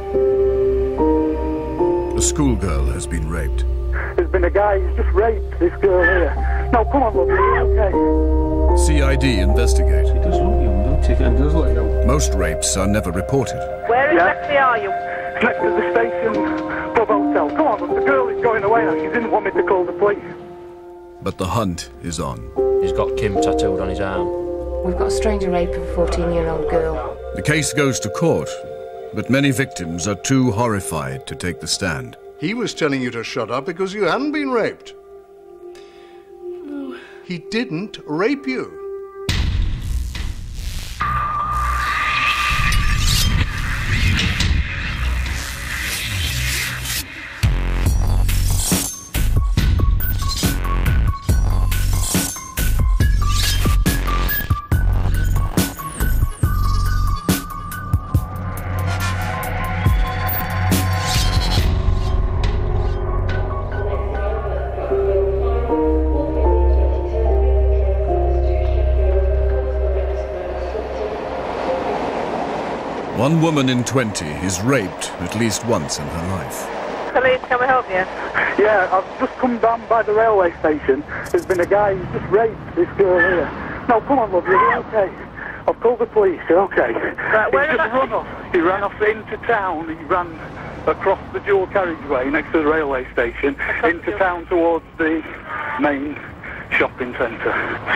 A schoolgirl has been raped. There's been a guy who's just raped this girl here. No, come on, lovely, okay? CID investigate. He does look young, doesn't he? He does look young. Most rapes are never reported. Where exactly are you? Next to the station pub hotel. Come on, look, the girl is going away now. She didn't want me to call the police. But the hunt is on. He's got Kim tattooed on his arm. We've got a stranger rape of a 14-year-old girl. The case goes to court, but many victims are too horrified to take the stand. He was telling you to shut up because you hadn't been raped. He didn't rape you. One woman in 20 is raped at least once in her life. Police, can we help you? Yeah, I've just come down by the railway station. There's been a guy who's just raped this girl here. No, come on, lovely, you're okay? I've called the police, you're okay? Right, where He just run off. He ran off into town. He ran across the dual carriageway next to the railway station into town towards the main shopping centre.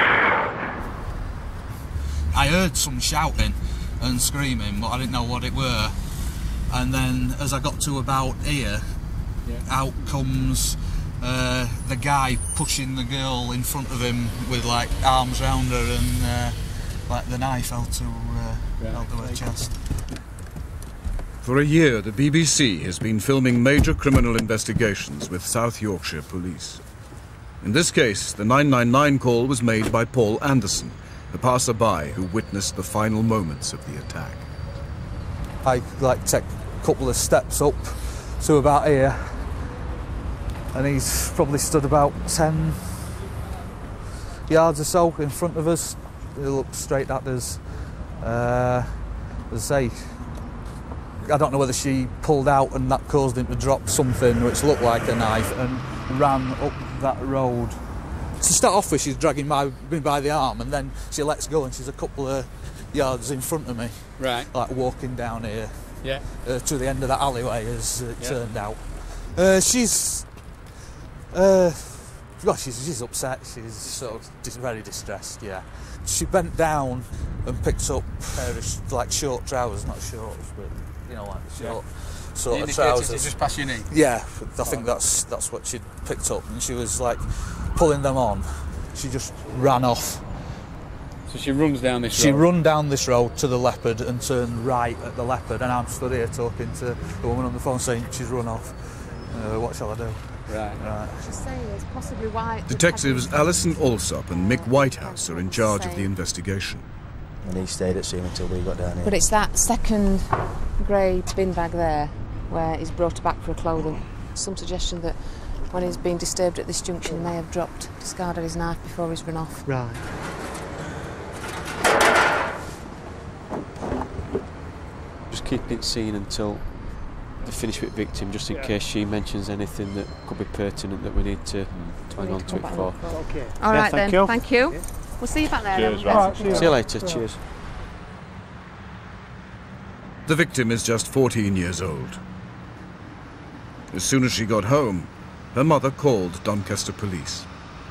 I heard some shouting and screaming, but I didn't know what it were. And then as I got to about here, out comes the guy pushing the girl in front of him with like arms round her, and like the knife held to her chest. For a year, the BBC has been filming major criminal investigations with South Yorkshire police. In this case, the 999 call was made by Paul Anderson, a passer-by who witnessed the final moments of the attack. I take a couple of steps up to about here, and he's probably stood about 10 yards or so in front of us. He looked straight at us. As I say, I don't know whether she pulled out and that caused him to drop something which looked like a knife and ran up that road. To start off with, she's dragging me by the arm, and then she lets go and she's a couple of yards in front of me. Right. Like walking down here. Yeah. To the end of that alleyway, as it turned out. She's upset. She's sort of very distressed. Yeah. She bent down and picked up a pair of like short trousers, not shorts, but you know, like short sort of trousers. Just past your knee. Yeah, I think that's what she'd picked up, and she was like pulling them on. She just ran off. So she runs down this road? She run down this road to the Leopard and turned right at the Leopard, and I'm stood here talking to the woman on the phone saying she's run off. What shall I do? Right. Just say it's possibly why... Detectives Alison Alsop and Mick Whitehouse are in charge of the investigation. And he stayed at sea until we got down here. But it's that second grey bin bag there where he's brought her back for her clothing. Some suggestion that when he's been disturbed at this junction, he may have discarded his knife before he's run off. Right. Just keeping it seen until they finish with victim, just in case she mentions anything that could be pertinent that we need to hang on to it for. Okay. All right then, thank you. We'll see you back there. Cheers, right. See you later, cheers. The victim is just 14 years old. As soon as she got home, her mother called Doncaster police.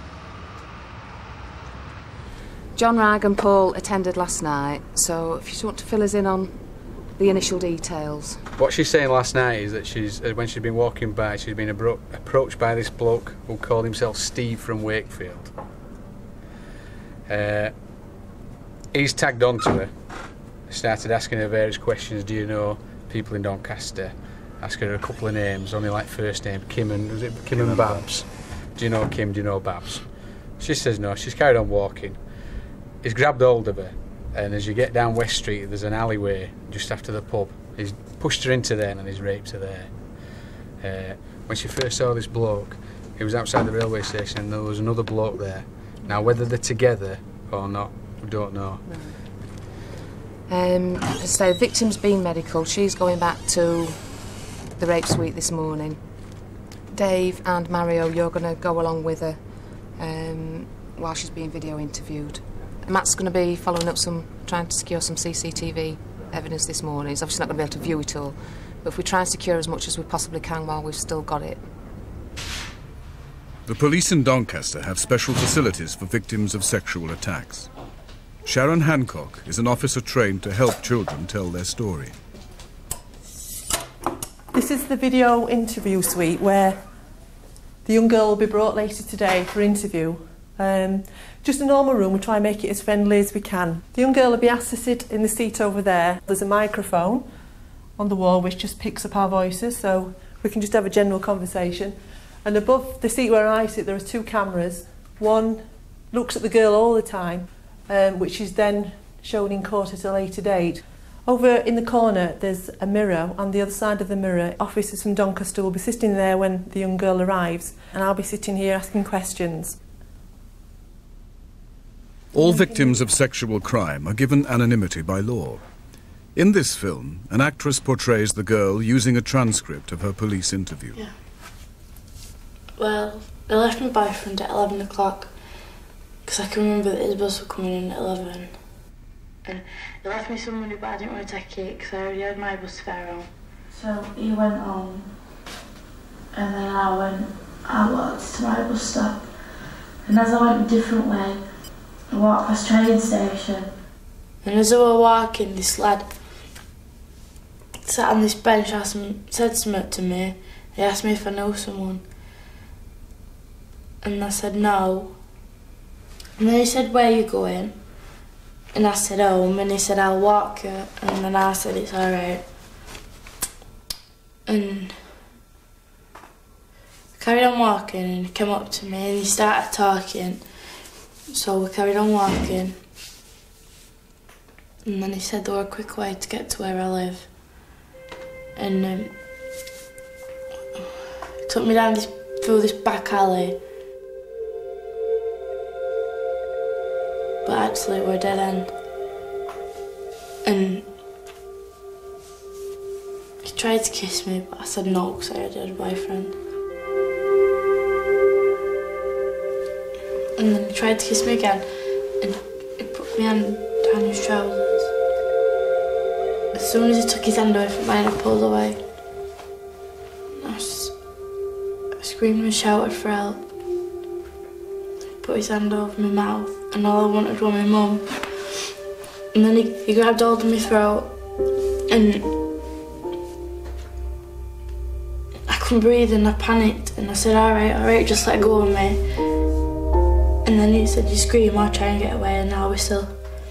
John Ragg and Paul attended last night, so if you want to fill us in on the initial details. What she's saying last night is that when she's been walking by, she's been approached by this bloke who called himself Steve from Wakefield. He's tagged onto her, started asking her various questions. Do you know people in Doncaster? Asked her a couple of names, only like first name, Kim and Babs. Do you know Kim, do you know Babs? She says no, she's carried on walking. He's grabbed hold of her, and as you get down West Street, there's an alleyway just after the pub. He's pushed her into there and he's raped her there. When she first saw this bloke, he was outside the railway station and there was another bloke there. Now, whether they're together or not, we don't know. So, victim's been medical. She's going back to the rape suite this morning. Dave and Mario, you're going to go along with her while she's being video interviewed. Matt's going to be following up trying to secure some CCTV evidence this morning. He's obviously not going to be able to view it all, but if we try and secure as much as we possibly can while we've still got it. The police in Doncaster have special facilities for victims of sexual attacks. Sharon Hancock is an officer trained to help children tell their story. This is the video interview suite where the young girl will be brought later today for interview. Just a normal room, we try and make it as friendly as we can. The young girl will be asked to sit in the seat over there. There's a microphone on the wall which just picks up our voices, so we can just have a general conversation. And above the seat where I sit there are 2 cameras. One looks at the girl all the time, which is then shown in court at a later date. Over in the corner there's a mirror. On the other side of the mirror, officers from Doncaster will be sitting there when the young girl arrives, and I'll be sitting here asking questions. All victims of sexual crime are given anonymity by law. In this film, an actress portrays the girl using a transcript of her police interview. Yeah. Well, I left my boyfriend at 11 o'clock because I can remember that his bus was coming in at 11. And he left me some money, but I didn't want to take it because I already had my bus fare on. So he went home, and then I walked to my bus stop. And as I went a different way, I walked past the train station. And as I was walking, this lad sat on this bench, said something to me. He asked me if I know someone. And I said no. And then he said, "Where are you going?" And I said, "Home." And he said, "I'll walk you." And then I said, "It's alright." And I carried on walking, and he came up to me and he started talking. So we carried on walking. And then he said there was a quick way to get to where I live. And he took me down through this back alley. But actually it was a dead end. And he tried to kiss me, but I said no because I already had a boyfriend. And then he tried to kiss me again, and he put my hand down his trousers. As soon as he took his hand away from mine, I pulled away. I screamed and shouted for help. He put his hand over my mouth, and all I wanted was my mum. And then he grabbed hold of my throat, and I couldn't breathe, and I panicked, and I said, alright, just let go of me. And then he said, "You scream, I'll try and get away," and I'll whistle.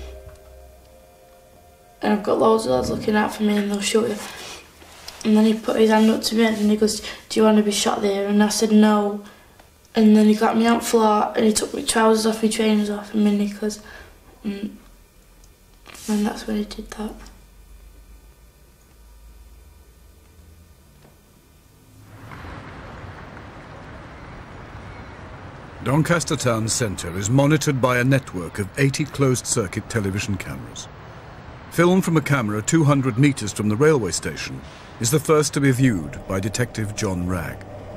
And I've got loads of lads looking out for me, and they'll shoot you. And then he put his hand up to me, and he goes, "Do you want to be shot there?" And I said, "No." And then he got me on the floor, and he took my trousers off, my trainers off, and my knickers. And that's when he did that. Doncaster town centre is monitored by a network of 80 closed-circuit television cameras. Film from a camera 200 metres from the railway station is the first to be viewed by Detective John Ragg.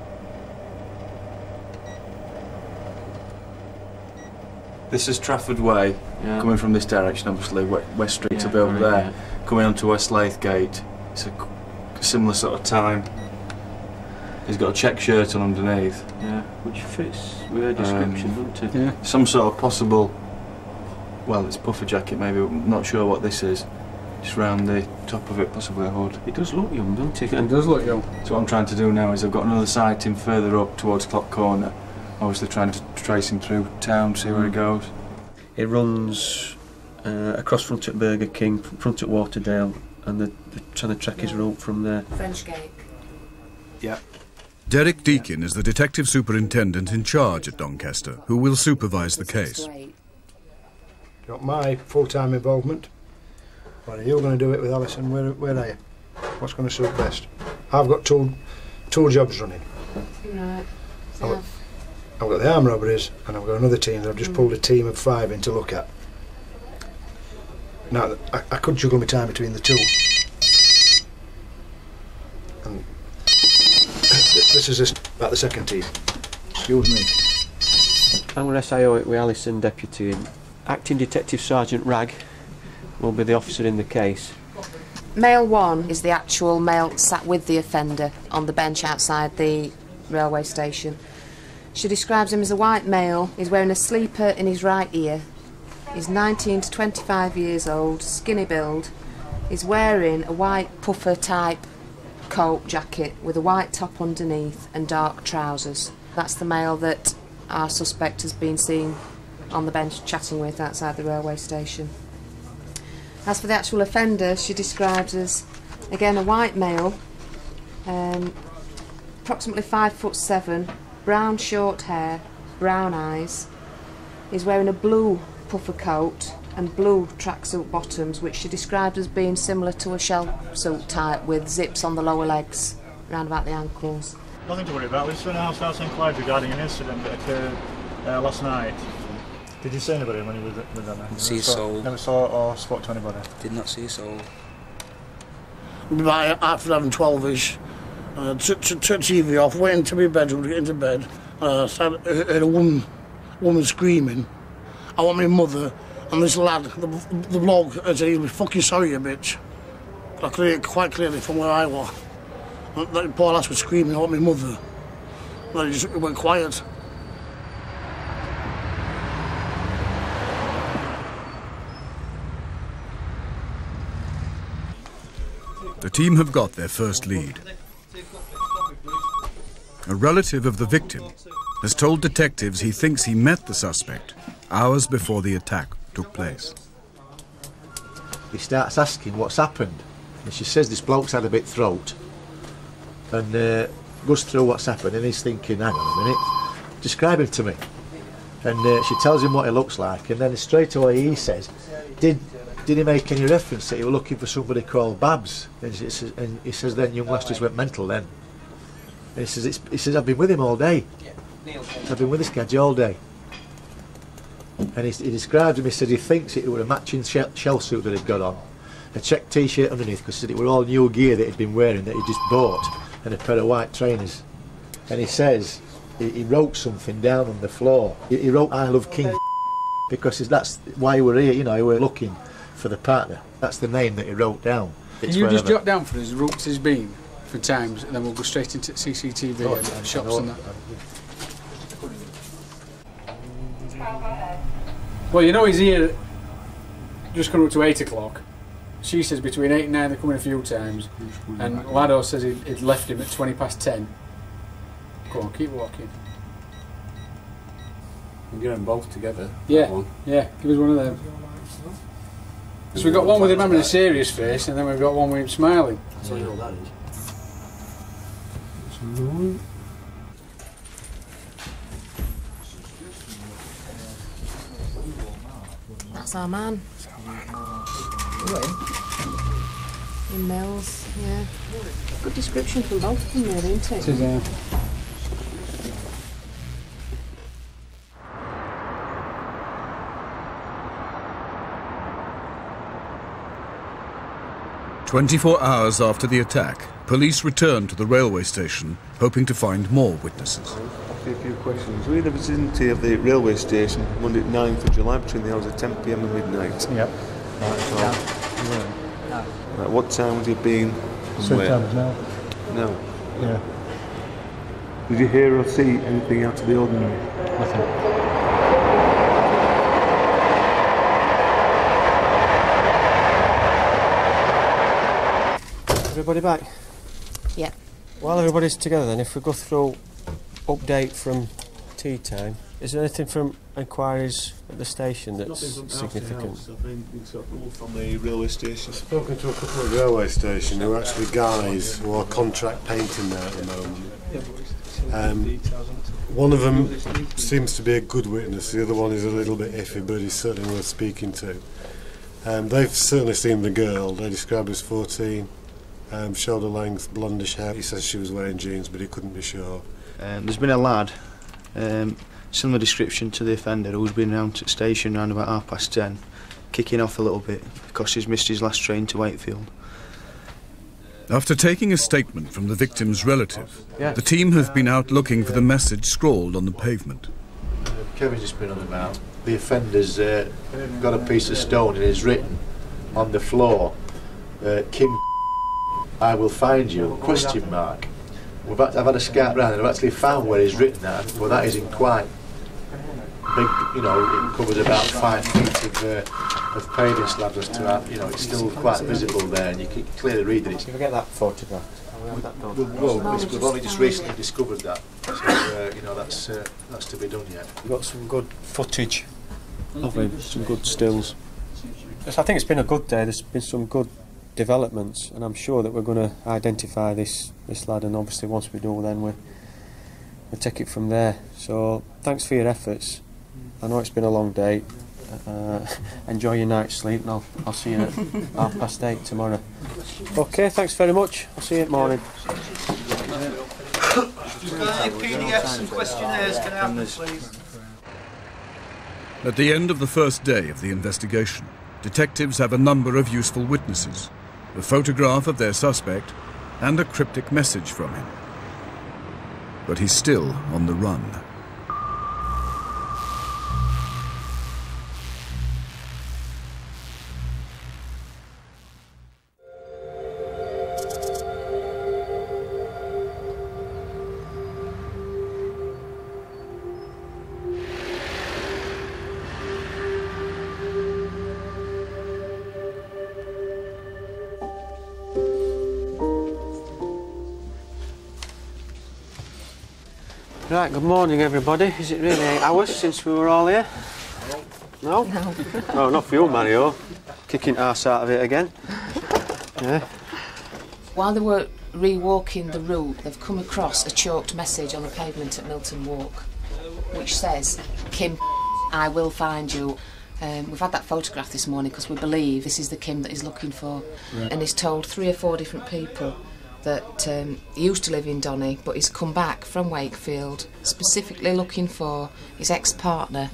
This is Trafford Way, coming from this direction, obviously. West Street will be over there. Coming onto West Lath Gate, it's a similar sort of time. He's got a check shirt on underneath. Yeah, which fits with her description, doesn't it? Yeah. Some sort of possible, well, it's puffer jacket maybe, I'm not sure what this is. Just round the top of it, possibly a hood. It does look young, doesn't it? It does look young. So what I'm trying to do now is I've got another sighting further up towards Clock Corner. Obviously trying to trace him through town, see where he goes. It runs across front at Burger King, front at Waterdale, and they're trying to track his route from there. French Gate. Yeah. Derek Deakin is the detective superintendent in charge at Doncaster, who will supervise the case. Got my full-time involvement. What are you going to do it with, Alison? Where are you? What's going to suit best? I've got two jobs running. Right. I've got the arm robberies, and I've got another team that I've just pulled a team of 5 in to look at. Now, I could juggle my time between the two. And This is about the second team. Excuse me. I'm an SIO with Alison Deputy, and Acting Detective Sergeant Ragg will be the officer in the case. Male 1 is the actual male sat with the offender on the bench outside the railway station. She describes him as a white male. He's wearing a sleeper in his right ear. He's 19 to 25 years old, skinny build. He's wearing a white puffer type coat jacket with a white top underneath and dark trousers. That's the male that our suspect has been seen on the bench chatting with outside the railway station. As for the actual offender, she describes as, again, a white male, approximately 5'7", brown short hair, brown eyes. He's wearing a blue puffer coat and blue tracksuit bottoms, which she described as being similar to a shell suit type with zips on the lower legs, round about the ankles. Nothing to worry about. We've seen a house inquiry regarding an incident that occurred last night. Did you see anybody when you were with them? Didn't see a soul. Never saw or spoke to anybody? Did not see a soul. About 11:30, 12ish, took TV off, went into my bedroom to get into bed. Heard a woman screaming. I want my mother, and this lad, the log, said he'd be fucking sorry, you bitch. I could hear it quite clearly from where I was. That poor lass was screaming, I want my mother. And then it went quiet. The team have got their first lead. A relative of the victim has told detectives he thinks he met the suspect hours before the attack took place. He starts asking what's happened, and she says this bloke's had a bit throat, and goes through what's happened, and he's thinking, hang on a minute, describe him to me. And she tells him what he looks like, and then straight away he says, did he make any reference that he was looking for somebody called Babs? And he says then young lass just went mental then. And he says I've been with him all day. I've been with this guy all day. And he described him, he said he thinks it was a matching shell suit that he'd got on, a check t-shirt underneath, because he said it were all new gear that he'd been wearing that he just bought, and a pair of white trainers. And he says he wrote something down on the floor. He wrote I love King, because that's why we're here, you know, we're looking for the partner. That's the name that he wrote down. Can you just jot down for us the routes he's been for times, and then we'll go straight into CCTV and shops and that. Well, you know he's here just coming up to 8 o'clock. She says between 8 and 9 they're coming a few times, and Lado says he'd left him at 10:20. Go on, keep walking. We can get them both together. Yeah, yeah, give us one of them. So we've got one with him having a serious face, and then we've got one with him smiling. So you know that is. That's our man. In Mills, yeah. Good description from both of them really, isn't it? It is, yeah. "24 hours after the attack, police returned to the railway station, hoping to find more witnesses. A few questions. We're in the vicinity of the railway station Monday 9th of July between the hours of 10 p.m. and midnight. Yep. Right, what time would you have been? Same time as now. No. Yeah. Did you hear or see anything out of the ordinary? Nothing. Everybody back? Yeah. While everybody's together then, if we go through update from tea time, is there anything from inquiries at the station that's significant? I've been sort of from the railway station. I've spoken to a couple of railway stations who are actually guys who are contract painting there at the moment. One of them seems to be a good witness, the other one is a little bit iffy, but he's certainly worth speaking to. They've certainly seen the girl. They describe her as 14. Shoulder length, blondish hair. He says she was wearing jeans, but he couldn't be sure. There's been a lad, similar description to the offender, who's been around to the station around about 10:30, kicking off a little bit because he's missed his last train to Wakefield. After taking a statement from the victim's relative, the team have been out looking for the message scrawled on the pavement. Kevin's just been on about. The offender's got a piece of stone and it's written on the floor, Kim, I will find you, question mark. I've had a scout round and I've actually found where he's written that. Well, that is in quite big, you know, it covers about 5 feet of paving slabs as to that, you know, it's still quite visible there and you can clearly read that it's... If we get that photograph, well, we've only just recently discovered that, so, you know, that's to be done yet. We've got some good footage of him, some good stills. I think it's been a good day, there's been some good developments and I'm sure that we're going to identify this lad, and obviously once we do then we'll take it from there. So thanks for your efforts. I know it's been a long day. Enjoy your night's sleep and I'll see you at 8:30 tomorrow. Okay, thanks very much. I'll see you in the morning. PDFs and questionnaires can I have them, please? At the end of the first day of the investigation, detectives have a number of useful witnesses, a photograph of their suspect and a cryptic message from him. But he's still on the run. Right, good morning everybody. Is it really 8 hours since we were all here? No? No. No, not for you, Mario. Kicking arse out of it again. Yeah. While they were rewalking the route, they've come across a chalked message on the pavement at Milton Walk, which says, Kim, I will find you. We've had that photograph this morning because we believe this is the Kim that he's looking for. Right. And he's told 3 or 4 different people that he used to live in Donny, but he's come back from Wakefield specifically looking for his ex-partner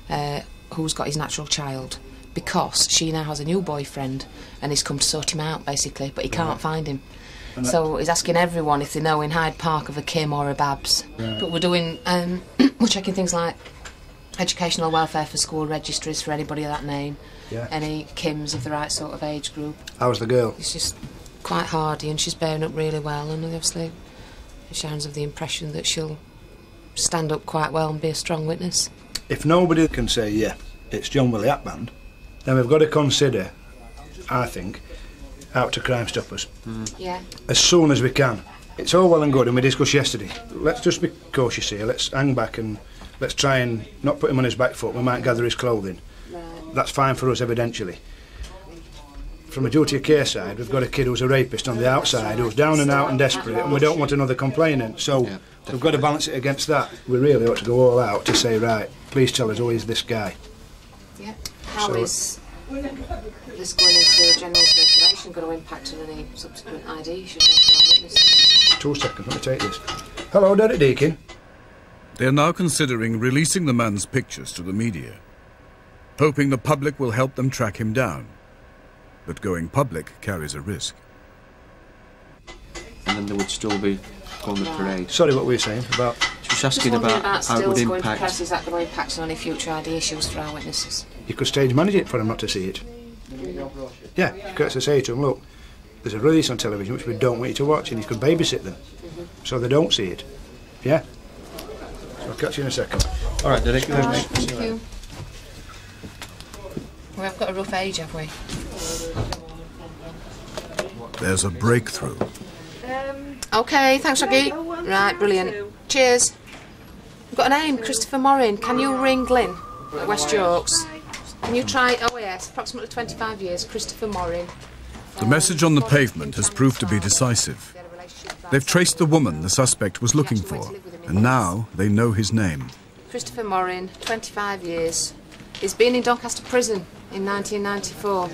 who's got his natural child, because she now has a new boyfriend and he's come to sort him out basically, but he can't find him. So he's asking everyone if they know in Hyde Park of a Kim or a Babs. Right. But we're doing, we're checking things like educational welfare for school registries for anybody of that name, any Kims of the right sort of age group. How's the girl? It's just quite hardy and she's bearing up really well, and obviously she has the impression that she'll stand up quite well and be a strong witness. If nobody can say, yeah, it's John Willie Atband, then we've got to consider, I think, out to Crime Stoppers. Yeah. As soon as we can. It's all well and good, and we discussed yesterday. Let's just be cautious here, let's hang back and let's try and not put him on his back foot. We might gather his clothing. Right. That's fine for us, evidentially. From a duty of care side, we've got a kid who's a rapist on the outside, who's down and out and desperate, and we don't want another complainant. So we've got to balance it against that. We really ought to go all out to say, right, please tell us who is this guy. Yeah. How is this going into general circulation going to impact on any subsequent ID you should have for our witnesses? 2 seconds, let me take this. Hello, Derek Deakin. They are now considering releasing the man's pictures to the media, hoping the public will help them track him down. But going public carries a risk. And then there would still be on the parade. Sorry, what were you saying about? Just asking about how it would impact. Press, is that going to impact on any future ID issues for our witnesses? You could stage manage it for them not to see it. Yeah, you could actually say to them, look, there's a release on television which we don't want you to watch, and you could babysit them so they don't see it. Yeah? So I'll catch you in a second. All right, Derek. Thank you. We've got a rough age, have we? There's a breakthrough. OK, thanks, Raggy. Right, brilliant. Cheers. We've got a name, Christopher Morin. Can you ring Glyn at West Yorks? Can you try OAS, approximately 25 years, Christopher Morin. The message on the pavement has proved to be decisive. They've traced the woman the suspect was looking for, and now they know his name. Christopher Morin, 25 years. He's been in Doncaster prison in 1994.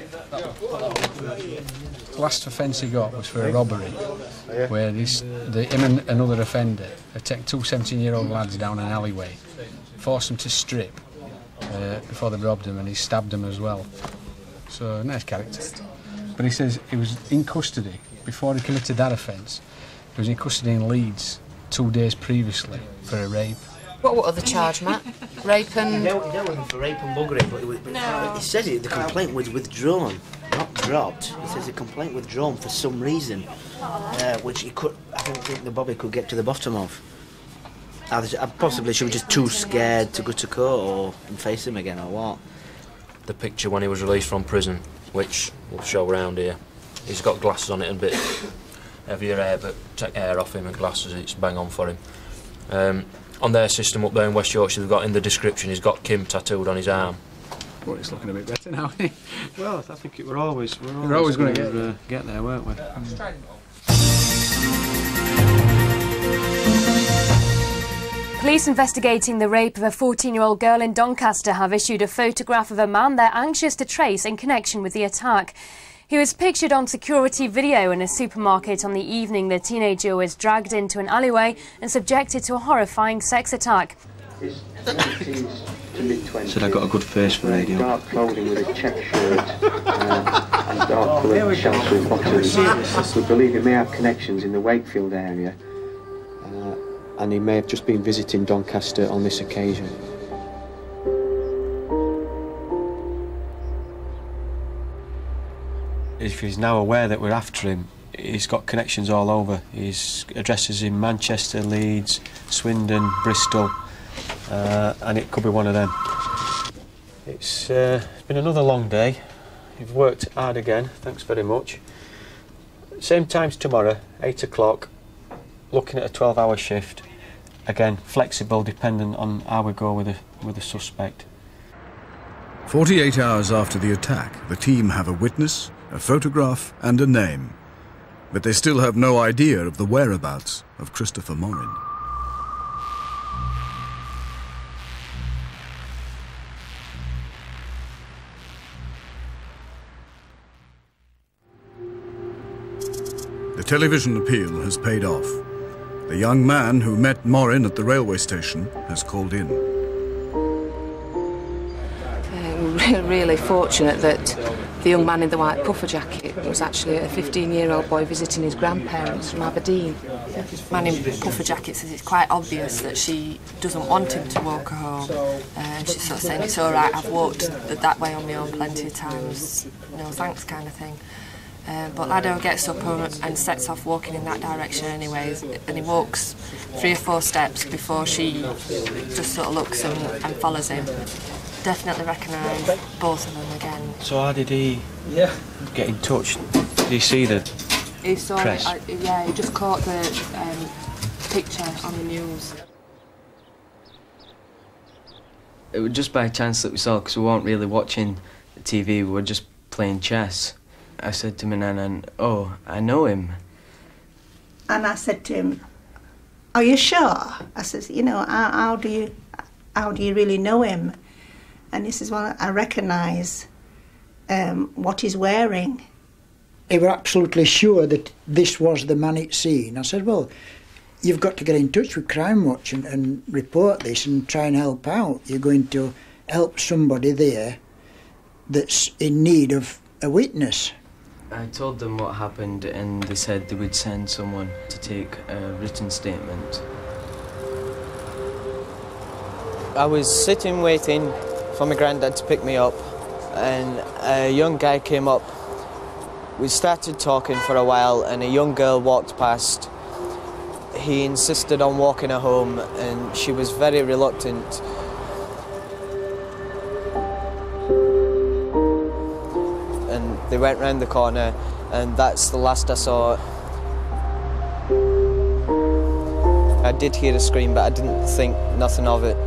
The last offence he got was for a robbery, where him and another offender had taken 2 17-year-old lads down an alleyway, forced them to strip before they robbed them, and he stabbed them as well. So, nice character. But he says he was in custody before he committed that offence, he was in custody in Leeds 2 days previously for a rape. What other charge, Matt? Rape and... He dealt with him for rape and buggering, but he says the complaint was withdrawn, not dropped. He says the complaint withdrawn for some reason, which I don't think the Bobby could get to the bottom of. Possibly she was just too scared to go to court and face him again, or what? The picture when he was released from prison, which we'll show around here. He's got glasses on it and a bit heavier hair, but take hair off him and glasses, it's bang on for him. On their system up there in West Yorkshire, they've got in the description, he's got Kim tattooed on his arm. Well, it's looking a bit better now, isn't it? Well, I think we're always going to get there, weren't we? Police investigating the rape of a 14-year-old girl in Doncaster have issued a photograph of a man they're anxious to trace in connection with the attack. He was pictured on security video in a supermarket on the evening the teenager was dragged into an alleyway and subjected to a horrifying sex attack. Said I got a good face for radio. Dark clothing with a check shirt and dark coloured shorts with bottoms. We believe he may have connections in the Wakefield area. And he may have just been visiting Doncaster on this occasion. If he's now aware that we're after him, he's got connections all over. His addresses in Manchester, Leeds, Swindon, Bristol, and it could be one of them. It's been another long day. You've worked hard again, thanks very much. Same times tomorrow, 8 o'clock, looking at a 12-hour shift. Again, flexible, dependent on how we go with the suspect. 48 hours after the attack, the team have a witness, a photograph and a name. But they still have no idea of the whereabouts of Christopher Morin. The television appeal has paid off. The young man who met Morin at the railway station has called in. We're really fortunate that the young man in the white puffer jacket was actually a 15-year-old boy visiting his grandparents from Aberdeen. The man in puffer jacket says it's quite obvious that she doesn't want him to walk her home. She's sort of saying, it's all right, I've walked that way on my own plenty of times, no thanks kind of thing. But Lado gets up and sets off walking in that direction anyways, and he walks 3 or 4 steps before she just sort of looks and follows him. Definitely recognise both of them again. So how did he get in touch? Did he see the He saw press? Yeah, he just caught the picture on the news. It was just by chance that we saw, because we weren't really watching the TV, we were just playing chess. I said to my nan, oh, I know him. And I said to him, are you sure? I says, you know, how do you really know him? And he says, well, I recognise what he's wearing. They were absolutely sure that this was the man he'd seen. I said, well, you've got to get in touch with Crime Watch and report this and try and help out. You're going to help somebody there that's in need of a witness. I told them what happened and they said they would send someone to take a written statement. I was sitting waiting for my granddad to pick me up and a young guy came up. We started talking for a while and a young girl walked past. He insisted on walking her home and she was very reluctant. And they went round the corner and that's the last I saw. I did hear a scream but I didn't think nothing of it.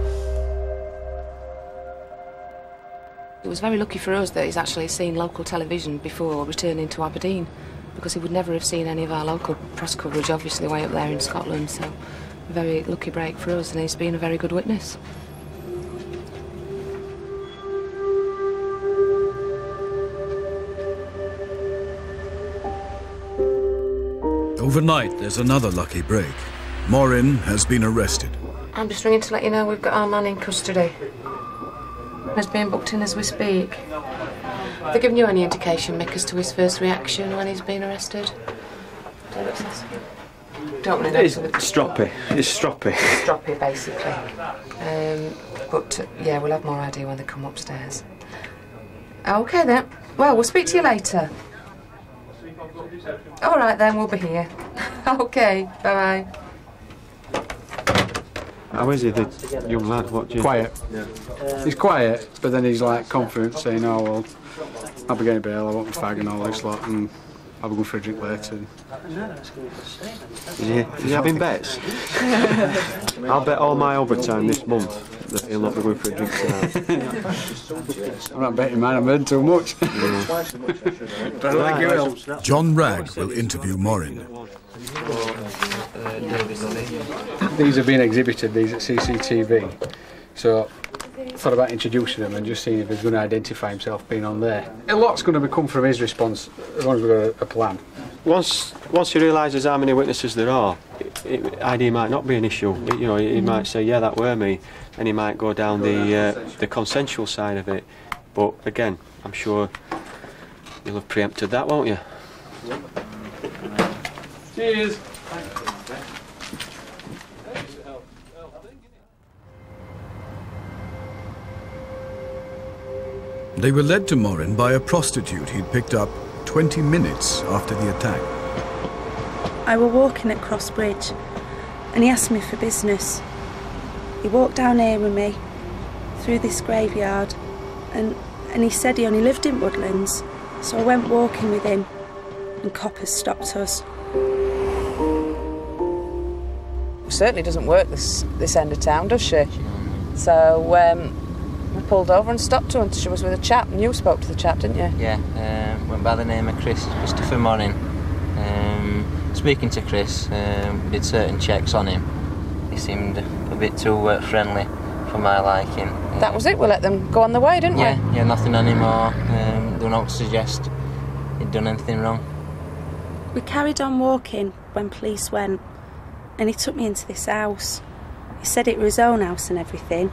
It was very lucky for us that he's actually seen local television before returning to Aberdeen, because he would never have seen any of our local press coverage, obviously way up there in Scotland, so a very lucky break for us, and he's been a very good witness. Overnight, there's another lucky break. Morin has been arrested. I'm just ringing to let you know we've got our man in custody. He's being booked in as we speak. Have they given you any indication, Mick, as to his first reaction when he's been arrested? Don't want to It's stroppy. It's stroppy. Stroppy, basically. But yeah, we'll have more idea when they come upstairs. Okay then. Well, we'll speak to you later. All right then, we'll be here. Okay, bye bye. How is he, the young lad? What do you... Quiet. Yeah. He's quiet, but then he's like confident, saying, "Oh well, I'll be getting bail. I want my fag and all this lot, and I'll be going for a drink later." Is he having bets? I'll bet all my overtime this month that he'll not be going for a drink tonight. I'm not betting mine. I'm betting too much. But I think he will. John Ragg will interview Morin. These have been exhibited, these at CCTV. So I thought about introducing them and just seeing if he's going to identify himself being on there. A lot's going to come from his response as long as we've got a plan. Once he realises how many witnesses there are, ID might not be an issue. You know, he might say, yeah, that were me, and he might go down the consensual side of it. But again, I'm sure you'll have preempted that, won't you? Cheers. They were led to Morin by a prostitute he'd picked up 20 minutes after the attack. I were walking at Crossbridge and he asked me for business. He walked down here with me through this graveyard and he said he only lived in Woodlands, so I went walking with him and coppers stopped us. Certainly doesn't work this end of town, does she? So we pulled over and stopped her and she was with a chap, and you spoke to the chap, didn't you? Yeah, went by the name of Christopher Morin. Speaking to Chris, did certain checks on him. He seemed a bit too friendly for my liking. That was it, we let them go on the way, didn't we? Yeah, nothing anymore. They were not to suggest he'd done anything wrong. We carried on walking when police went and he took me into this house. He said it was his own house and everything.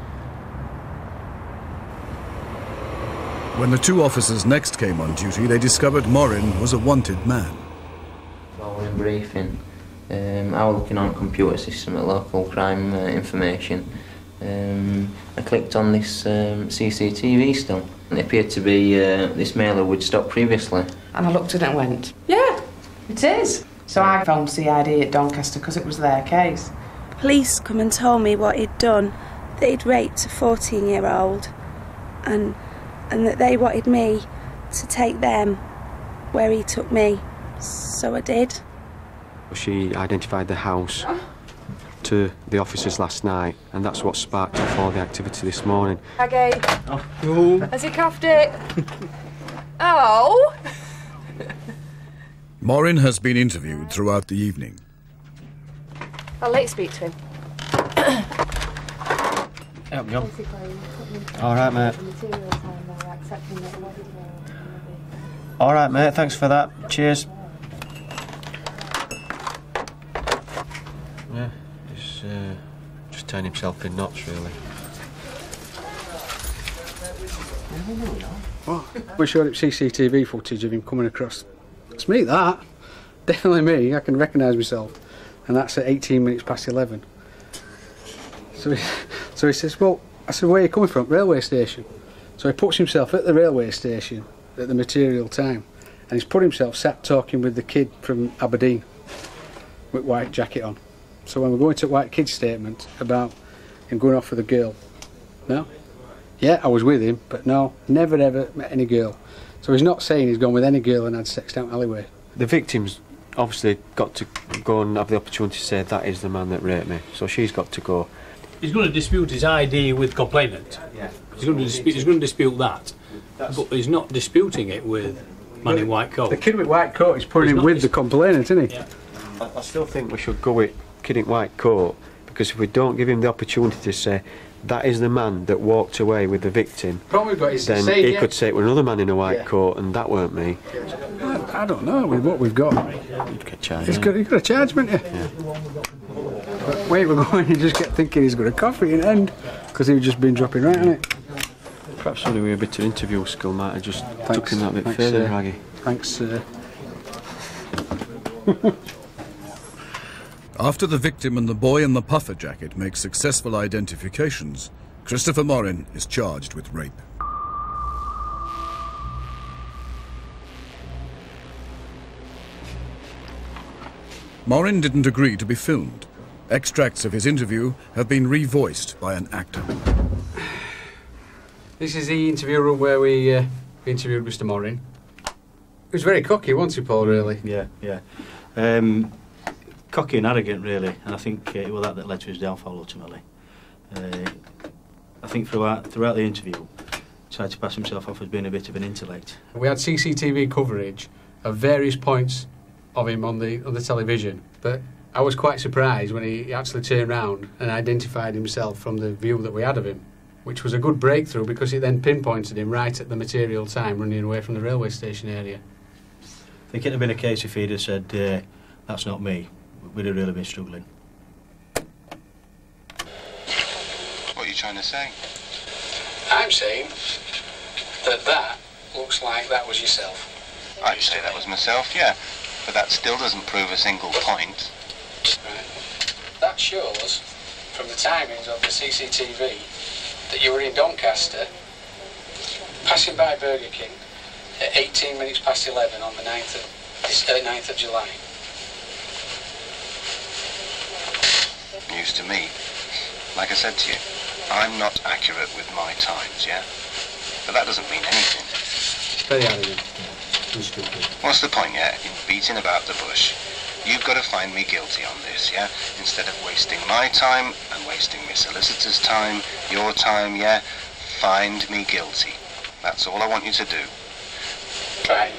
When the two officers next came on duty, they discovered Morin was a wanted man. While we were in briefing, I was looking on a computer system at local crime information. I clicked on this CCTV still. And it appeared to be this mailer we'd stopped previously. And I looked at it and went, yeah, it is. So I phoned CID at Doncaster because it was their case. Police come and told me what he'd done, that he'd raped a 14-year-old and that they wanted me to take them where he took me. So I did. She identified the house to the officers last night, and that's what sparked off all the activity this morning. Okay. Oh. Has he coughed it? Oh! Morin has been interviewed throughout the evening. I'll let you speak to him. Help me on. All right, mate. All right, mate. Thanks for that. Cheers. Yeah, he's just tying himself in knots, really. What? We showed him CCTV footage of him coming across. It's me, that. Definitely me. I can recognise myself. And that's at 18 minutes past 11. So he says, well, I said, where are you coming from? Railway station. So he puts himself at the railway station at the material time. And he's put himself sat talking with the kid from Aberdeen with white jacket on. So when we're going to white kid's statement about him going off with a girl, no? Yeah, I was with him, but no, never ever met any girl. So he's not saying he's gone with any girl and had sex down alleyway. The victim's obviously got to go and have the opportunity to say that is the man that raped me. So she's got to go. He's going to dispute his ID with complainant. Yeah. He's going to dispute that. But he's not disputing it with man in white coat. The kid with white coat is putting him with the complainant, isn't he? Yeah. I still think we should go with kid in white coat, because if we don't give him the opportunity to say that is the man that walked away with the victim, probably got his then say, he yeah. could say it was another man in a white coat and that weren't me. I don't know, with what we've got. You'd get charged. You've got a charge, haven't you? Yeah. But wait, we're going, you just get thinking he's got a coffee in the end, because he's just been dropping right on it. Perhaps somebody with a bit of interview skill might have just took him that bit further, Raggy. Thanks, After the victim and the boy in the puffer jacket make successful identifications, Christopher Morin is charged with rape. Morin didn't agree to be filmed. Extracts of his interview have been revoiced by an actor. This is the interview room where we interviewed Mr. Morin. He was very cocky, wasn't he, Paul, really? Yeah. Cocky and arrogant, really, and I think it was that led to his downfall, ultimately. I think throughout the interview, he tried to pass himself off as being a bit of an intellect. We had CCTV coverage of various points of him on the television, but I was quite surprised when he actually turned round and identified himself from the view that we had of him, which was a good breakthrough because it then pinpointed him right at the material time running away from the railway station area. I think it would have been a case if he'd have said, that's not me, we'd have really been struggling. What are you trying to say? I'm saying that looks like that was yourself. I'd say that was myself, yeah. But that still doesn't prove a single point. Right. That shows, from the timings of the CCTV, that you were in Doncaster, passing by Burger King at 18 minutes past 11 on the 9th of July. News to me. Like I said to you, I'm not accurate with my times, yeah? But that doesn't mean anything. Very arrogant. What's the point, yeah, in beating about the bush? You've got to find me guilty on this, yeah? Instead of wasting my time and wasting my solicitor's time, your time, yeah? Find me guilty. That's all I want you to do. Right.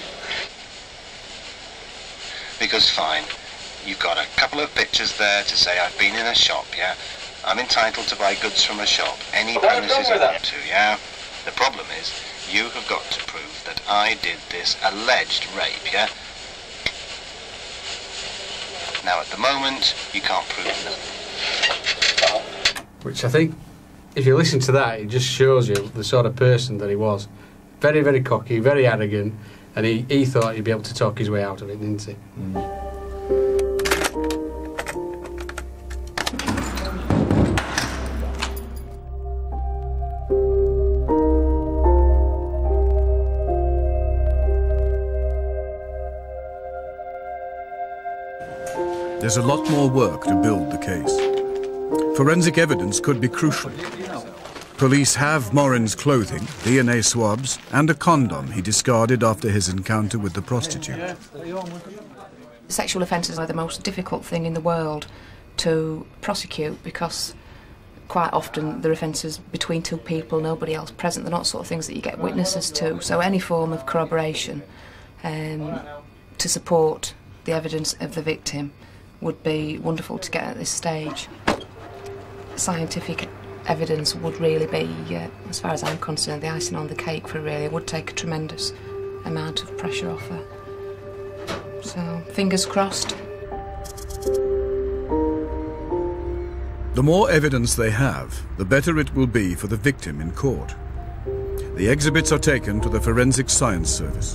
Because fine, you've got a couple of pictures there to say I've been in a shop, yeah? I'm entitled to buy goods from a shop, any premises I want to, yeah? The problem is, you have got to prove that I did this alleged rape, yeah? Now, at the moment, you can't prove nothing. Which I think, if you listen to that, it just shows you the sort of person that he was. Very, very cocky, very arrogant, and he thought he'd be able to talk his way out of it, didn't he? There's a lot more work to build the case. Forensic evidence could be crucial. Police have Morin's clothing, DNA swabs, and a condom he discarded after his encounter with the prostitute. Sexual offences are the most difficult thing in the world to prosecute because quite often they're offences between two people, nobody else present. They're not sort of things that you get witnesses to. So any form of corroboration to support the evidence of the victim would be wonderful to get at this stage. Scientific evidence would really be, as far as I'm concerned, the icing on the cake for really. It would take a tremendous amount of pressure off her. So, fingers crossed. The more evidence they have, the better it will be for the victim in court. The exhibits are taken to the Forensic Science Service.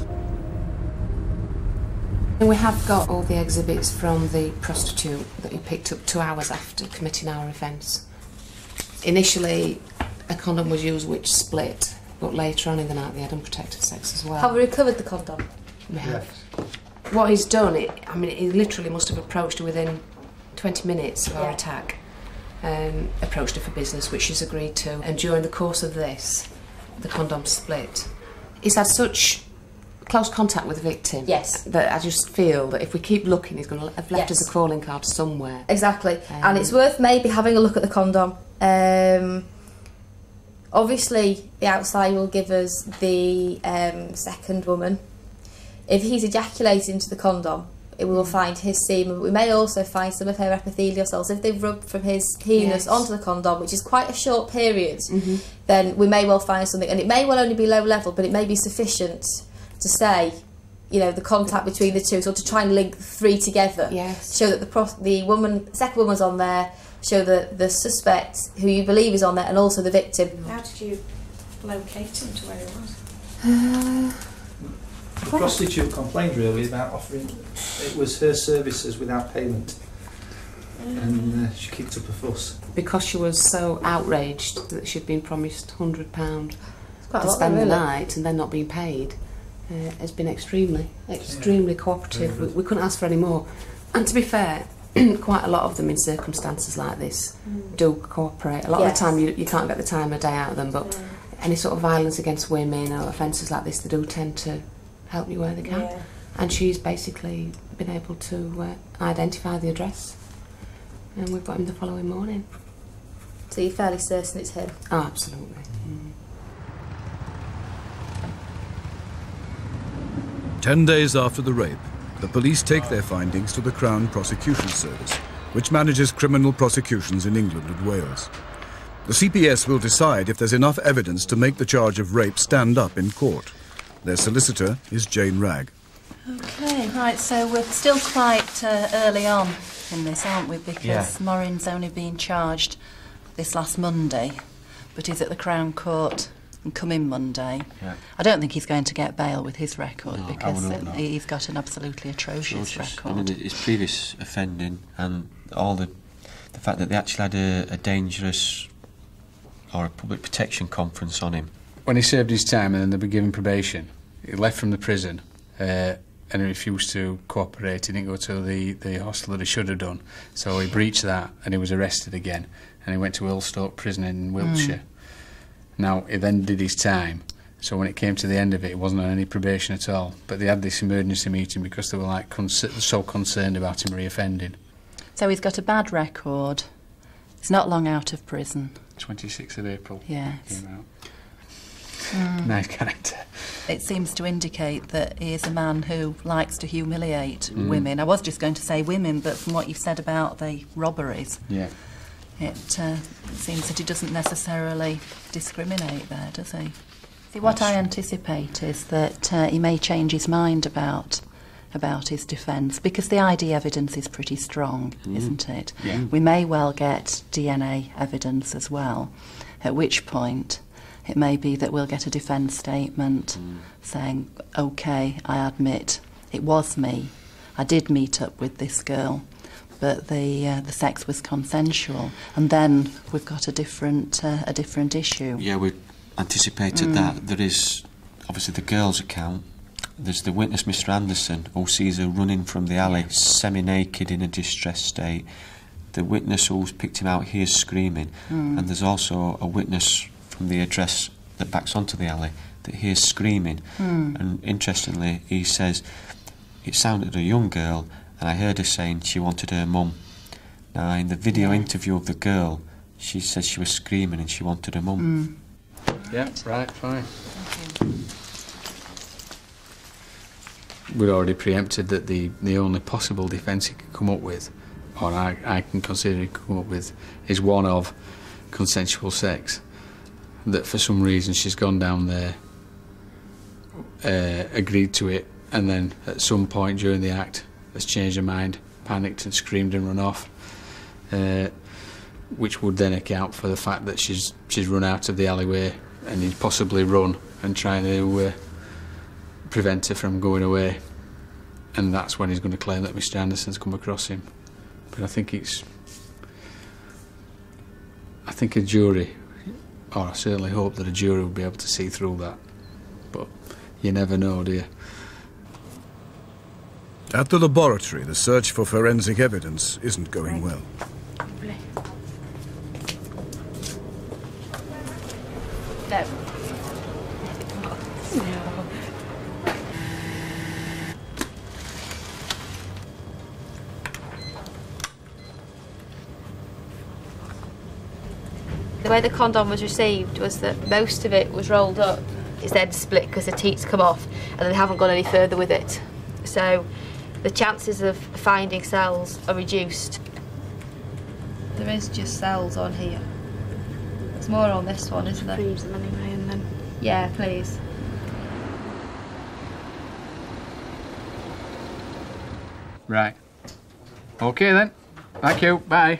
We have got all the exhibits from the prostitute that we picked up 2 hours after committing our offence. Initially, a condom was used which split, but later on in the night they had unprotected sex as well. Have we recovered the condom? We have. What he's done, he literally must have approached her within 20 minutes of our attack. Approached her for business, which she's agreed to, and during the course of this, the condom split. He's had such close contact with the victim. Yes. That I just feel that if we keep looking, he's going to have left us a calling card somewhere. Exactly. And it's worth maybe having a look at the condom. Obviously, the outside will give us the second woman. If he's ejaculated into the condom, we will find his semen. We may also find some of her epithelial cells. If they've rubbed from his penis onto the condom, which is quite a short period, then we may well find something. And it may well only be low level, but it may be sufficient to say, you know, the contact between the two, so to try and link the three together. Yes. Show that the second woman's on there, show that the suspect, who you believe is on there, and also the victim. How did you locate him to where he was? The Oh. prostitute complained really about offering, it was her services without payment. and she kicked up a fuss. Because she was so outraged that she'd been promised £100 quite a to lot, spend the really. night and then not being paid, has been extremely cooperative. We couldn't ask for any more. And to be fair, quite a lot of them in circumstances like this do cooperate. A lot of the time you can't get the time of day out of them, but any sort of violence against women or offences like this, they do tend to help you where they can. Yeah. And she's basically been able to identify the address, and we've got him the following morning. So you're fairly certain it's him? Oh, absolutely. 10 days after the rape, the police take their findings to the Crown Prosecution Service, which manages criminal prosecutions in England and Wales. The CPS will decide if there's enough evidence to make the charge of rape stand up in court. Their solicitor is Jane Wragg. OK, right, so we're still quite early on in this, aren't we? Because Morin's only been charged this last Monday, but he's at the Crown Court and coming Monday. Yeah. I don't think he's going to get bail with his record, because he's got an absolutely atrocious record. I mean, his previous offending and all the fact that they actually had a dangerous or a public protection conference on him. When he served his time and then they were given probation, he left from the prison and he refused to cooperate. He didn't go to the hostel that he should have done, so he breached that and he was arrested again, and he went to Earlstoke prison in Wiltshire. Now, he then did his time, so when it came to the end of it, he wasn't on any probation at all, but they had this emergency meeting because they were like so concerned about him reoffending. So he's got a bad record. He's not long out of prison. 26th of April. Yes. Came out. Nice character. It seems to indicate that he is a man who likes to humiliate women. I was just going to say women, but from what you've said about the robberies, it seems that he doesn't necessarily discriminate there, does he? See, what I anticipate is that he may change his mind about his defence, because the ID evidence is pretty strong, isn't it? Yeah. We may well get DNA evidence as well, at which point it may be that we'll get a defence statement saying, OK, I admit, it was me. I did meet up with this girl, but the sex was consensual. And then we've got a different issue. Yeah, we anticipated that. There is obviously the girl's account. There's the witness, Mr. Anderson, who sees her running from the alley, semi-naked in a distressed state. The witness who's picked him out hears screaming, and there's also a witness from the address that backs onto the alley that hears screaming. And interestingly, he says, it sounded a young girl, and I heard her saying she wanted her mum. Now, in the video interview of the girl, she says she was screaming and she wanted her mum. Yeah, right, fine. We'd already preempted that the only possible defence he could come up with, or I can consider he could come up with, is one of consensual sex. That for some reason she's gone down there, agreed to it, and then at some point during the act has changed her mind, panicked and screamed and run off, which would then account for the fact that she's run out of the alleyway and he'd possibly run and trying to prevent her from going away, and that's when he's going to claim that Mr. Anderson's come across him. But I think a jury, or I certainly hope that a jury will be able to see through that, but you never know, do you? At the laboratory, the search for forensic evidence isn't going well. No. The way the condom was received was that most of it was rolled up, it's then split because the teats come off, and they haven't gone any further with it. So the chances of finding cells are reduced. There is just cells on here. There's more on this one, isn't there? Freeze them anyway, and then... Yeah, please. Right. Okay then. Thank you. Bye.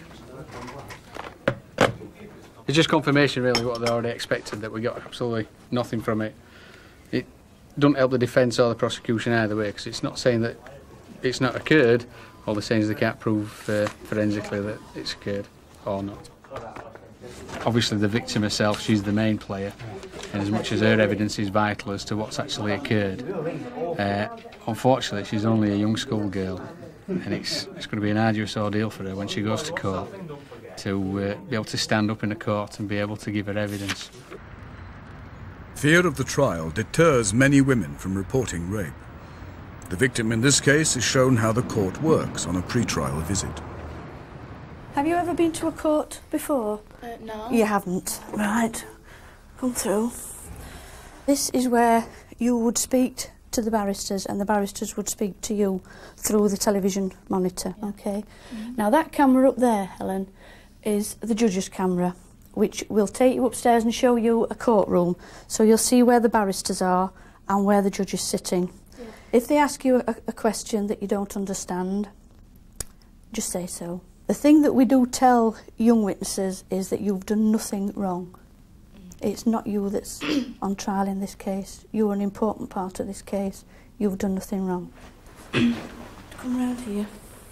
It's just confirmation, really, what they already expected, that we got absolutely nothing from it. It doesn't help the defence or the prosecution either way, because it's not saying that it's not occurred, All they're saying is they can't prove forensically that it's occurred or not. Obviously the victim herself, she's the main player, and as much as her evidence is vital as to what's actually occurred, unfortunately she's only a young schoolgirl, and it's going to be an arduous ordeal for her when she goes to court to be able to stand up in a court and be able to give her evidence. Fear of the trial deters many women from reporting rape. The victim in this case is shown how the court works on a pre-trial visit. Have you ever been to a court before? No. You haven't. Right. Come through. This is where you would speak to the barristers and the barristers would speak to you through the television monitor. Okay. Now that camera up there, Helen, is the judge's camera, which will take you upstairs and show you a courtroom, so you'll see where the barristers are and where the judge is sitting. If they ask you a question that you don't understand, just say so. The thing that we do tell young witnesses is that you've done nothing wrong. It's not you that's on trial in this case. You're an important part of this case. You've done nothing wrong. Come round here.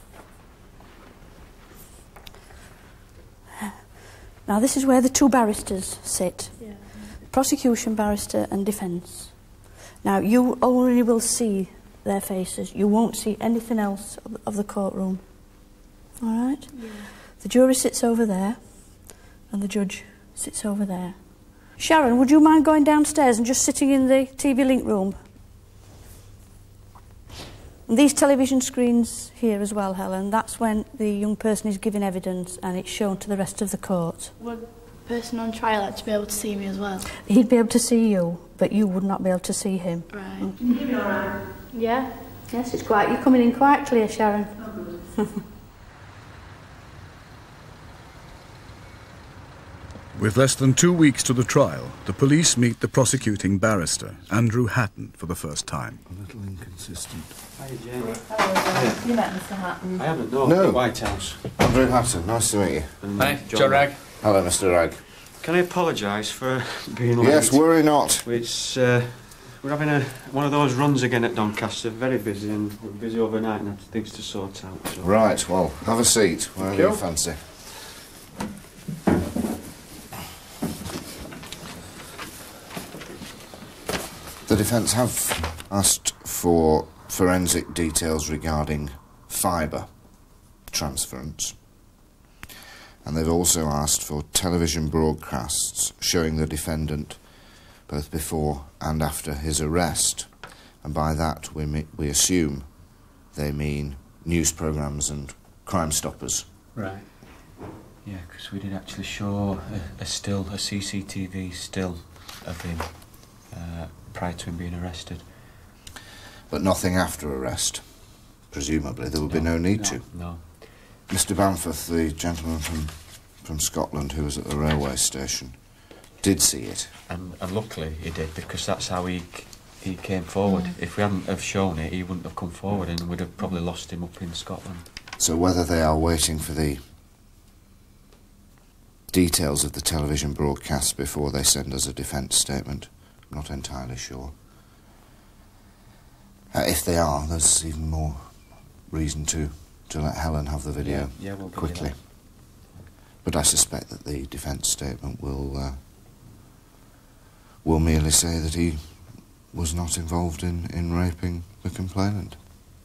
Now this is where the two barristers sit. Yeah. Prosecution barrister and defence. Now you only will see their faces. You won't see anything else of the courtroom. All right? Yeah. The jury sits over there and the judge sits over there. Sharon, would you mind going downstairs and just sitting in the TV link room? And these television screens here as well, Helen, that's when the young person is giving evidence and it's shown to the rest of the court. Would the person on trial actually be able to see me as well? He'd be able to see you, but you would not be able to see him. Right. Mm. Yeah? Yes, it's quiet. You're coming in quite clear, Sharon. With less than 2 weeks to the trial, the police meet the prosecuting barrister, Andrew Hatton, for the first time. A little inconsistent. Hi, Jamie. Hello, you met Mr. Hatton? I haven't, no. White House. Andrew Hatton, nice to meet you. Hi, John Ragg. Hello, Mr. Ragg. Can I apologise for being late? Yes, worry not. It's, we're having one of those runs again at Doncaster, very busy, and we're busy overnight and have things to sort out. So. Right, well, have a seat, wherever you fancy. The defence have asked for forensic details regarding fibre transference, and they've also asked for television broadcasts showing the defendant both before and after his arrest, and by that we assume they mean news programmes and Crime Stoppers. Right. Yeah, because we did actually show a CCTV still of him prior to him being arrested. But nothing after arrest. Presumably there would be no need to. No. Mr. Bamforth, the gentleman from Scotland who was at the railway station, did see it. And luckily he did, because that's how he came forward. If we hadn't have shown it, he wouldn't have come forward, and we'd have probably lost him up in Scotland. So whether they are waiting for the details of the television broadcast before they send us a defence statement, I'm not entirely sure. If they are, there's even more reason to let Helen have the video we'll quickly. But I suspect that the defence statement will merely say that he was not involved in raping the complainant,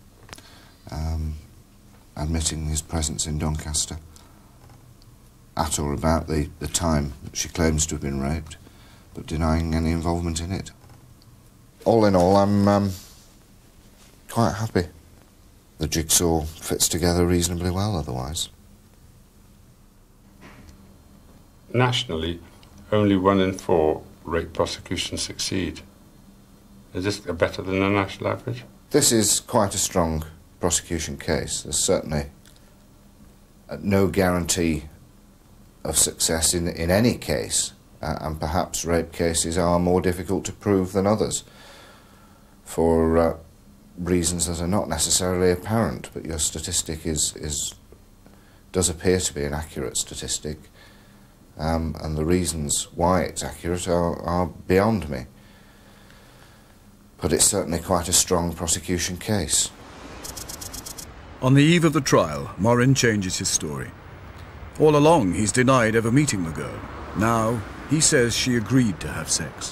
admitting his presence in Doncaster at or about the time that she claims to have been raped, but denying any involvement in it. All in all, I'm quite happy. The jigsaw fits together reasonably well otherwise. Nationally, only 1 in 4 rape prosecutions succeed. Is this better than the national average? This is quite a strong prosecution case. There's certainly no guarantee of success in any case, and perhaps rape cases are more difficult to prove than others for reasons that are not necessarily apparent, but your statistic does appear to be an accurate statistic, and the reasons why it's accurate are beyond me. But it's certainly quite a strong prosecution case. On the eve of the trial, Morin changes his story. All along, he's denied ever meeting the girl. Now, he says she agreed to have sex.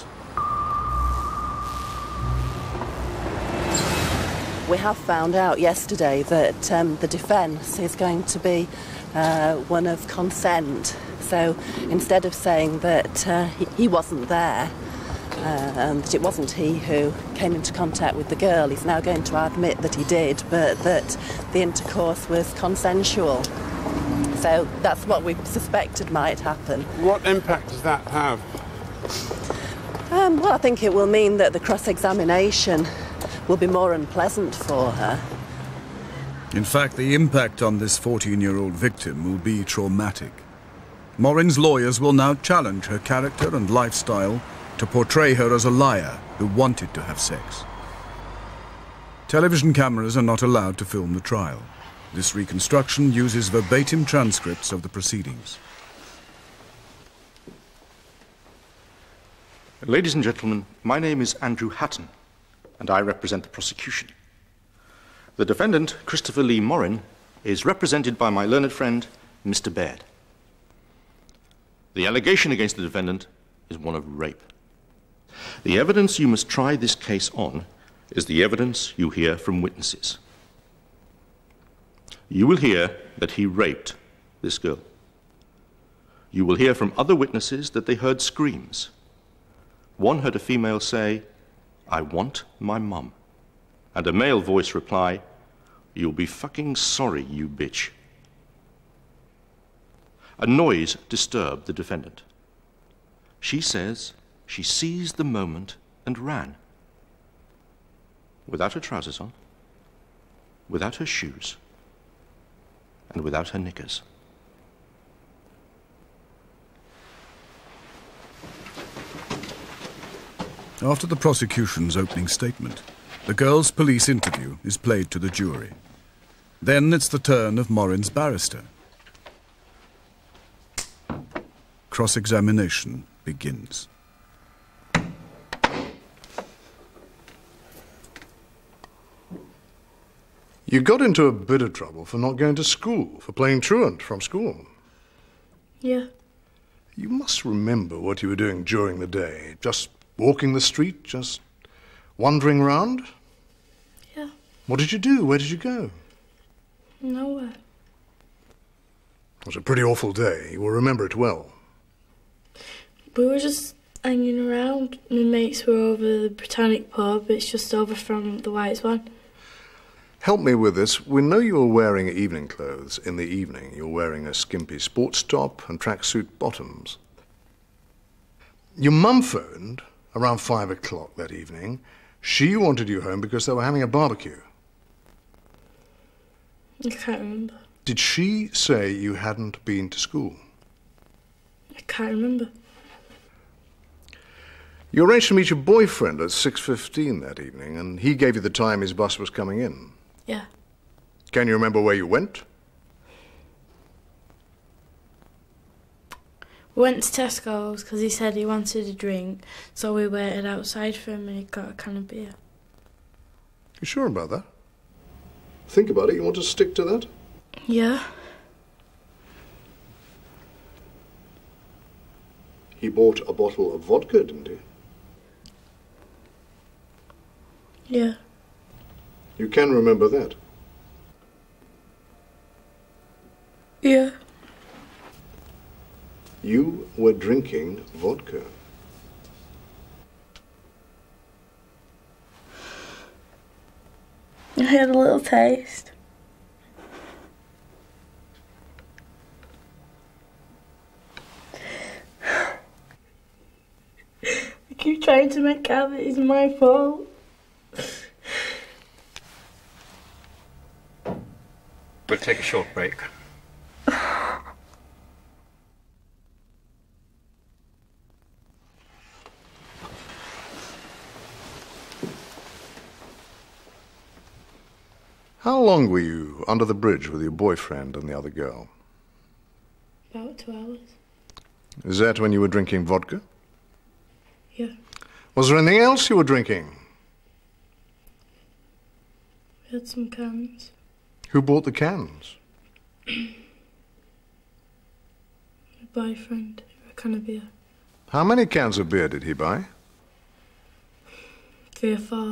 We have found out yesterday that the defence is going to be one of consent. So instead of saying that he wasn't there and that it wasn't he who came into contact with the girl, he's now going to admit that he did, but that the intercourse was consensual. So that's what we suspected might happen. What impact does that have? Well, I think it will mean that the cross-examination will be more unpleasant for her. In fact, the impact on this 14-year-old victim will be traumatic. Morin's lawyers will now challenge her character and lifestyle to portray her as a liar who wanted to have sex. Television cameras are not allowed to film the trial. This reconstruction uses verbatim transcripts of the proceedings. Ladies and gentlemen, my name is Andrew Hatton, and I represent the prosecution. The defendant, Christopher Lee Morin, is represented by my learned friend, Mr. Baird. The allegation against the defendant is one of rape. The evidence you must try this case on is the evidence you hear from witnesses. You will hear that he raped this girl. You will hear from other witnesses that they heard screams. One heard a female say, "I want my mum," and a male voice reply, "You'll be fucking sorry, you bitch." A noise disturbed the defendant. She says she seized the moment and ran. Without her trousers on, without her shoes, and without her knickers. After the prosecution's opening statement, the girl's police interview is played to the jury. Then it's the turn of Morin's barrister. Cross-examination begins. You got into a bit of trouble for not going to school, for playing truant from school. Yeah. You must remember what you were doing during the day. Just walking the street, just wandering round? Yeah. What did you do? Where did you go? Nowhere. It was a pretty awful day. You will remember it well. We were just hanging around. My mates were over the Britannic pub. It's just over from the White Swan. Help me with this. We know you were wearing evening clothes in the evening. You're wearing a skimpy sports top and tracksuit bottoms. Your mum phoned around 5 o'clock that evening. She wanted you home because they were having a barbecue. I can't remember. Did she say you hadn't been to school? I can't remember. You arranged to meet your boyfriend at 6:15 that evening, and he gave you the time his bus was coming in. Yeah. Can you remember where you went? We went to Tesco's because he said he wanted a drink, so we waited outside for him and he got a can of beer. You sure about that? Think about it. You want to stick to that? Yeah. He bought a bottle of vodka, didn't he? Yeah. You can remember that? Yeah. You were drinking vodka. I had a little taste. I keep trying to make out that it's my fault. We'll take a short break. How long were you under the bridge with your boyfriend and the other girl? About 2 hours. Is that when you were drinking vodka? Yeah. Was there anything else you were drinking? We had some cans. Who bought the cans? My boyfriend, a can of beer. How many cans of beer did he buy? 3 or 4.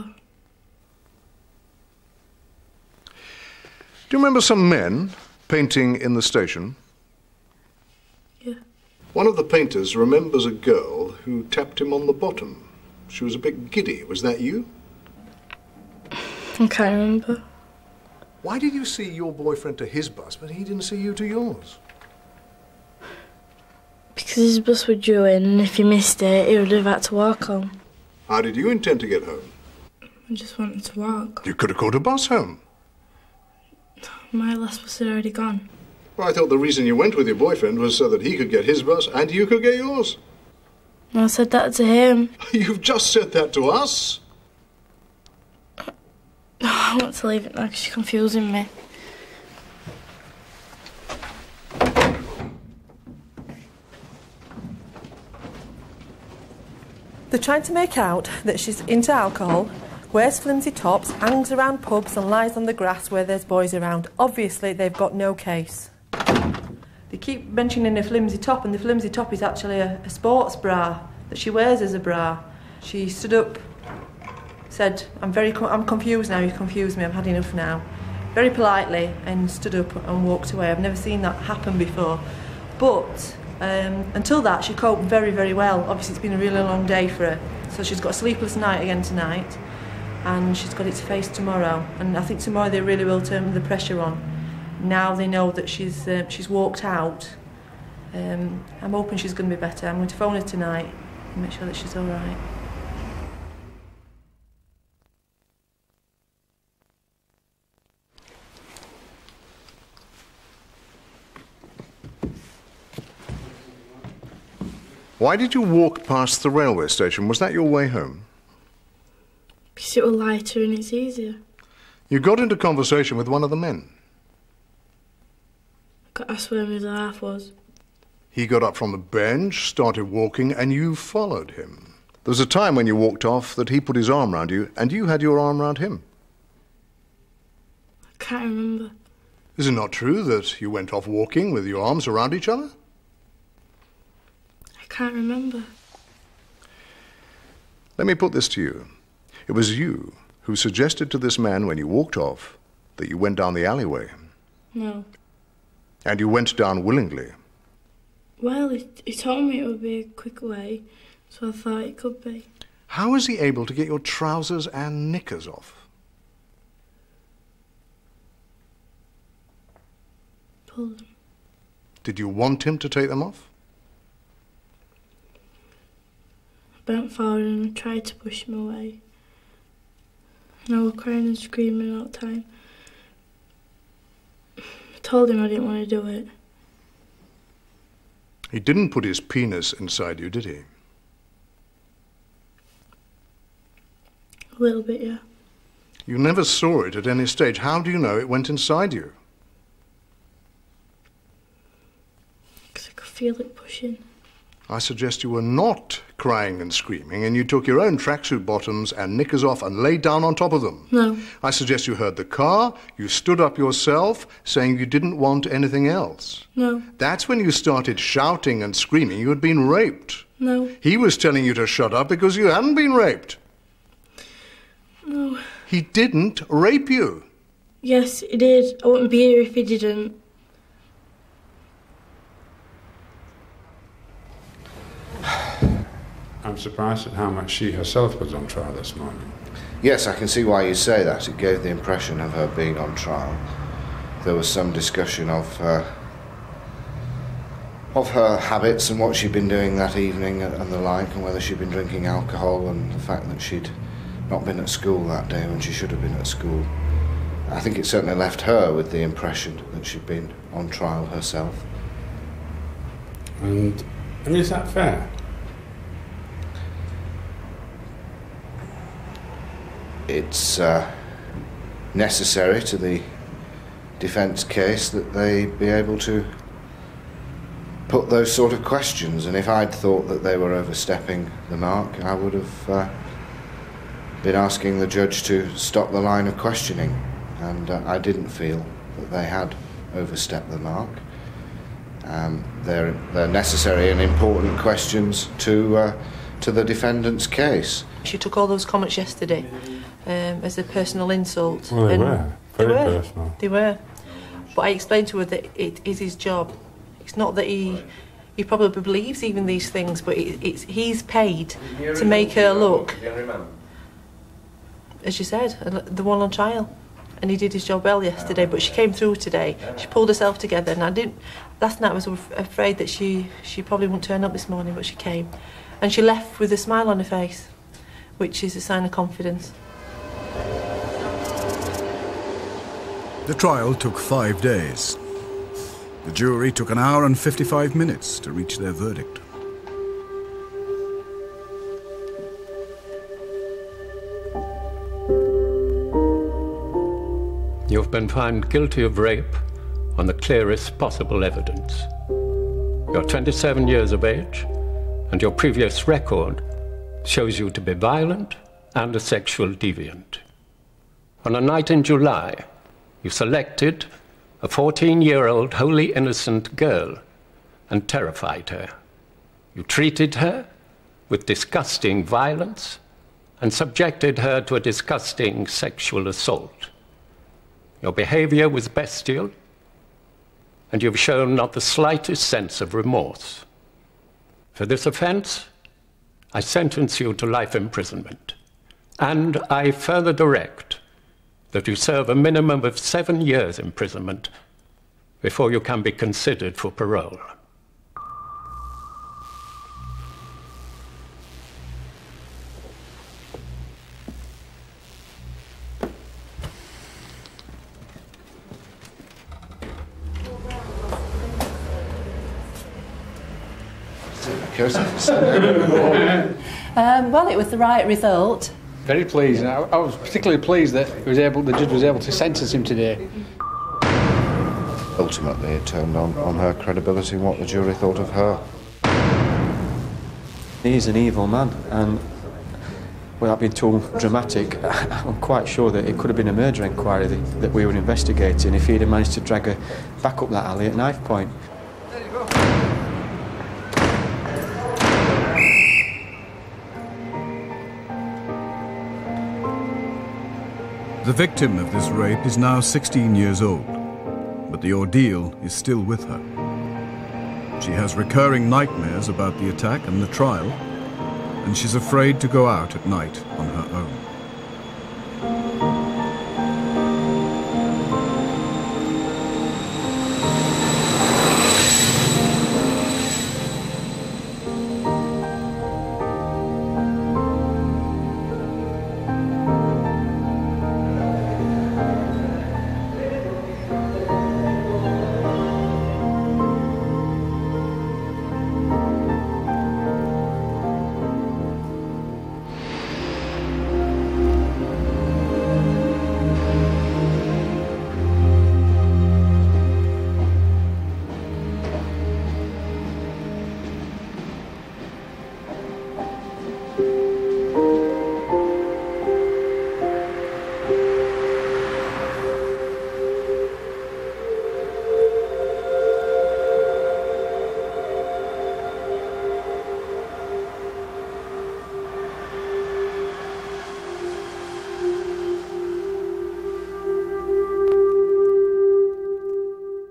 Do you remember some men painting in the station? Yeah. One of the painters remembers a girl who tapped him on the bottom. She was a bit giddy. Was that you? I can't remember. Why did you see your boyfriend to his bus, but he didn't see you to yours? Because his bus was due in, and if he missed it, he would have had to walk home. How did you intend to get home? I just wanted to walk. You could have caught a bus home. My last bus had already gone. Well, I thought the reason you went with your boyfriend was so that he could get his bus and you could get yours. I said that to him. You've just said that to us. I want to leave it now because she's confusing me. They're trying to make out that she's into alcohol, wears flimsy tops, hangs around pubs and lies on the grass where there's boys around. Obviously, they've got no case. They keep mentioning a flimsy top, and the flimsy top is actually a sports bra that she wears as a bra. She stood up, said, I'm confused now, you confused me, I've had enough now. Very politely, and stood up and walked away. I've never seen that happen before. But until that, she coped very, very well. Obviously, it's been a really long day for her. So she's got a sleepless night again tonight, and she's got it to face tomorrow. And I think tomorrow they really will turn the pressure on. Now they know that she's walked out. I'm hoping she's going to be better. I'm going to phone her tonight and make sure that she's all right. Why did you walk past the railway station? Was that your way home? Because it will lighter and it's easier. You got into conversation with one of the men. I got asked where my other half was. He got up from the bench, started walking, and you followed him. There was a time when you walked off that he put his arm round you, and you had your arm round him. I can't remember. Is it not true that you went off walking with your arms around each other? I can't remember. Let me put this to you. It was you who suggested to this man when you walked off that you went down the alleyway. No. And you went down willingly. Well, he told me it would be a quick way, so I thought it could be. How was he able to get your trousers and knickers off? Pull them. Did you want him to take them off? I bent forward and I tried to push him away. And I was crying and screaming all the time. I told him I didn't want to do it. He didn't put his penis inside you, did he? A little bit, yeah. You never saw it at any stage. How do you know it went inside you? Because I could feel it pushing. I suggest you were not crying and screaming, and you took your own tracksuit bottoms and knickers off and laid down on top of them. No. I suggest you heard the car, you stood up yourself, saying you didn't want anything else. No. That's when you started shouting and screaming you had been raped. No. He was telling you to shut up because you hadn't been raped. No. He didn't rape you. Yes, he did. I wouldn't be here if he didn't. I'm surprised at how much she herself was on trial this morning. Yes, I can see why you say that. It gave the impression of her being on trial. There was some discussion of her habits and what she'd been doing that evening and the like, and whether she'd been drinking alcohol, and the fact that she'd not been at school that day when she should have been at school. I think it certainly left her with the impression that she'd been on trial herself. And is that fair? It's necessary to the defence case that they be able to put those sort of questions, and if I'd thought that they were overstepping the mark, I would have been asking the judge to stop the line of questioning, and I didn't feel that they had overstepped the mark. They're necessary and important questions to the defendant's case. She took all those comments yesterday as a personal insult. Well, they were. Very personal. They were. But I explained to her that it is his job. It's not that he probably believes even these things, but he's paid to make her look, as you said, the one on trial. And he did his job well yesterday, but she came through today. She pulled herself together, and last night I was afraid that she probably wouldn't turn up this morning, but she came. And she left with a smile on her face, which is a sign of confidence. The trial took 5 days. The jury took 1 hour and 55 minutes to reach their verdict. You've been found guilty of rape on the clearest possible evidence. You're 27 years of age, and your previous record shows you to be violent and a sexual deviant. On a night in July, you selected a 14-year-old wholly innocent girl and terrified her. You treated her with disgusting violence and subjected her to a disgusting sexual assault. Your behavior was bestial, and you've shown not the slightest sense of remorse. For this offense, I sentence you to life imprisonment, and I further direct that you serve a minimum of 7 years imprisonment before you can be considered for parole. Well, it was the right result. Very pleased. I was particularly pleased that the judge was able to sentence him today. Ultimately, it turned on her credibility and what the jury thought of her. He's an evil man, and without being too dramatic, I'm quite sure that it could have been a murder inquiry that we were investigating if he'd have managed to drag her back up that alley at knife point. The victim of this rape is now 16 years old, but the ordeal is still with her. She has recurring nightmares about the attack and the trial, and she's afraid to go out at night on her own.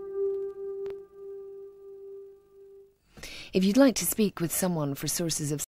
If you'd like to speak with someone for sources of